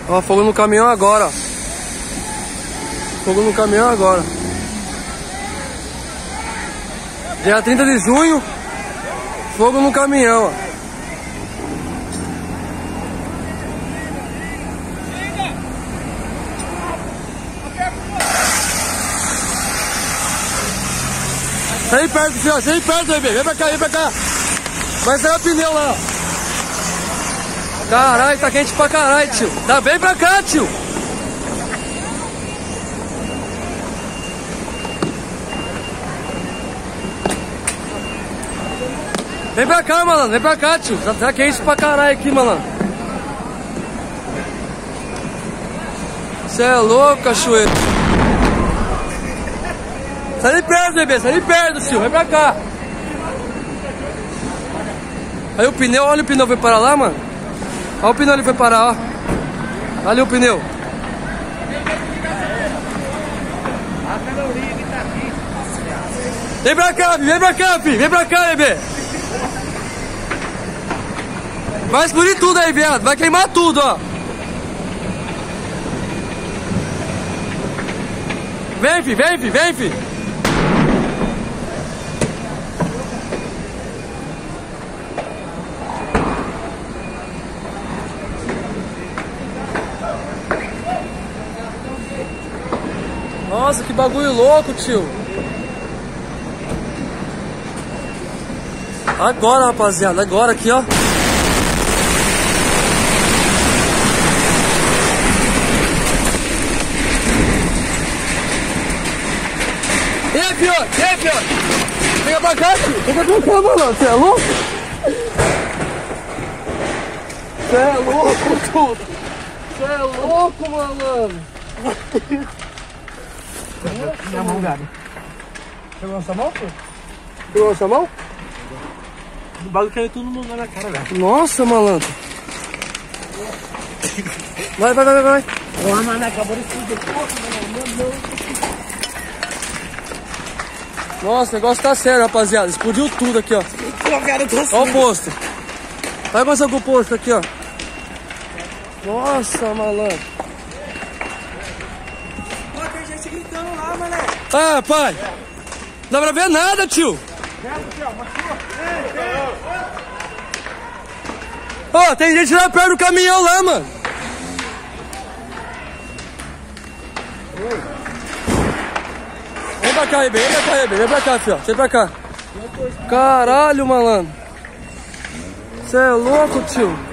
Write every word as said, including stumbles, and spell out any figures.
Ó, fogo no caminhão agora, ó. Fogo no caminhão agora. Dia trinta de junho, fogo no caminhão, ó. Sai perto, filho, sai perto, bebê. Vem pra cá, vem pra cá. Vai sair o pneu lá, ó. Caralho, tá quente pra caralho, tio. Tá, vem pra cá, tio. Vem pra cá, malandro. Vem pra cá, tio. Tá, tá quente pra caralho aqui, malandro. Cê é louco, cachoeiro. Sai de perto, bebê, sai de perto, tio, vem pra cá. Aí o pneu, olha o pneu foi parar lá, mano. Olha o pneu, ele foi parar, ó. Olha ali o pneu. Vem pra cá, vem pra cá, filho, vem pra cá, bebê. Vai explodir tudo aí, viado, vai queimar tudo, ó. Vem, filho, vem, filho, vem, filho. Nossa, que bagulho louco, tio. Agora, rapaziada, agora aqui, ó. E aí, pior? E aí, pior? Pega pra cá, tio. Pega pra cá, mano. Você é louco? Você é louco, tudo. Você é louco, malandro. Minha mão, velho. Pegou essa mão, pô? Pegou essa mão? O bagulho caiu tudo no lugar na cara, velho. Nossa, malandro. Vai, vai, vai, vai. Porra, mano, acabou de fuder. Meu Deus. Nossa, o negócio tá sério, rapaziada. Explodiu tudo aqui, ó. Ó o posto. Vai começar com o posto aqui, ó. Nossa, malandro. Ó, tem gente gritando lá, mané. Ah, pai. Não dá pra ver nada, tio. Ó, oh, tem gente lá perto do caminhão lá, mano. Vem pra cá, bebê. Vem pra cá, bebê. Vem pra cá, filho. Vem pra cá. Caralho, malandro. Você é louco, tio.